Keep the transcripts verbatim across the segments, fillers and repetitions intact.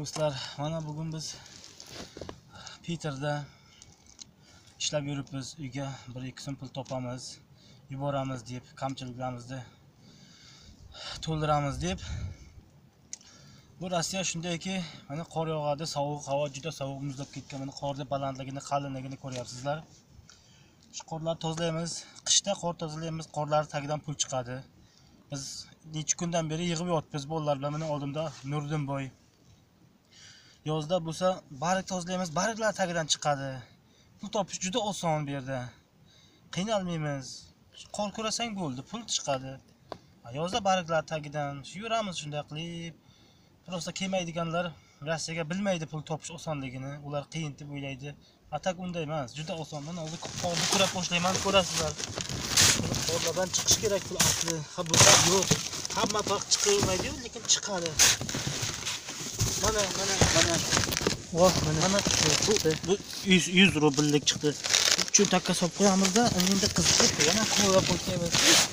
Do'stlar, mana bugun biz Peterda ishlab yuribmiz. Uyga bir ikki so'm pul topamiz, yuboramiz deb, kamchiliklarimizni to'ldiramiz deb. Bu Rossiya shundayki, mana qor yog'adi, sovuq, havo juda sovuq, muzlab ketgan. Mana qorning balandligini, qalinligini ko'ryapsizlar. Shu qorlarni tozalaymiz. Qishda qor tozalaymiz, qorlar tagidan pul chiqadi. Biz necha kundan beri yig'ib yotibmiz bolalar bilan. Mana oldimda Nurdinboy. Yozda bo'lsa barik tozalaymiz, bariklar tagidan chiqadi. Pul topish juda oson bu yerda. Qiynalmaymiz. Qor ko'rasang bo'ldi, pul chiqadi. Yozda bariklar tagidan yuramiz shunday qilib. Prosta kelmaydiganlar Rossiyaga bilmaydi pul topish osonligini. Ular qiyin deb o'ylaydi. Atak unday emas, juda oson. Mana hozir qorni ko'rib boshlayman, ko'rasizlar. Qorlardan chiqish kerak pul asli. Ha bu yo'q. Hamma vaqt chiqolmaydi, lekin chiqadi. Mana mana mana. Voh, mana mana bu yuz rubllik chiqdi. Cho'ntakka solib qo'yamizda, endi qiziqib yana qo'yib qo'yamiz.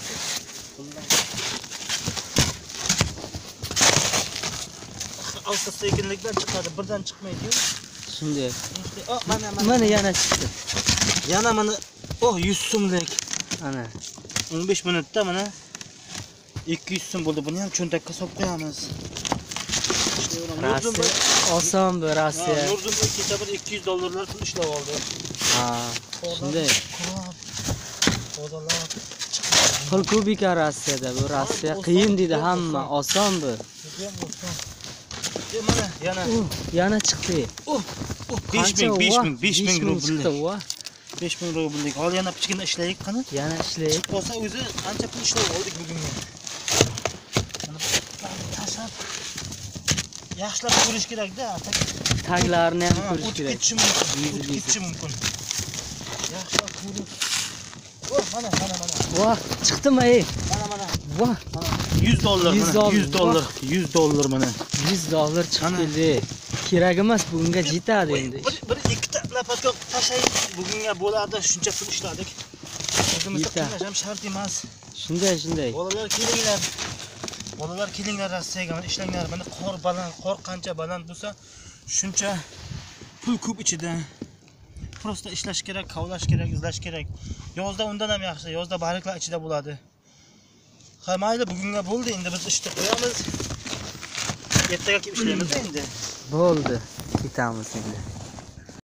Asta sekinlikdan chiqadi, birdan chiqmaydi-yu. Shunday. Oh, mana mana. Mana yana chiqdi. Yana mana oh yuz so'mlik. Ana o'n besh minutda mana ikki yuz so'm bo'ldi. Buni ham cho'ntakka solib qo'yamiz. Rossiya oson bu Rossiya. Nurdinboy kecha bir ikki yuz dollarlar pul ishlab oldi. Ha, shunday. Odalar. Pul kubika Rossiyada. Bu Rossiya qiyin deydi hamma, oson bu. Mana yana yana chiqdi. Oh, besh ming, besh ming, besh ming rubllik. besh ming rubllik. Hozir yana kichkina ishlaylik qani? Yana ishlaylik. Chiqib qolsa o'zi ancha pul ishlab oldik bugunga. Mana tashlab yaxshilab ko'rish kerak-da. Taglarini ham ko'rish kerak. Ketishim mumkin. Ketishim mumkin. Yaxshilab ko'rib. Oh, mana mana mana. Voh, chiqdimi ey? Mana mana. Voh, yuz dollar mana. yuz dollar, yuz dollar mana. yuz dollar chiqib keldi. Kerak emas, bunga yetadi endi. Bir bir ikkita lapatka tashlaylik. Bugunga bo'ladi, shuncha pul ishladik. O'zimizga qilmasham shart emas. Shunday, shunday. Bolalar kelinglar. Bolalar kelinglar Rossiyaga, mana ishlanglar. Mana qor baland, qor qancha baland bo'lsa, shuncha pul ko'p ichida. Prosta ishlash kerak, kavlash kerak, izlash kerak. Yozda undan ham yaxshi. Yozda bariklar ichida bo'ladi. Ha, mayli, bugunga bo'ldi. Endi biz ishni qo'yamiz. Ertaga kelib ishlaymiz endi. Bo'ldi. Ketamiz endi.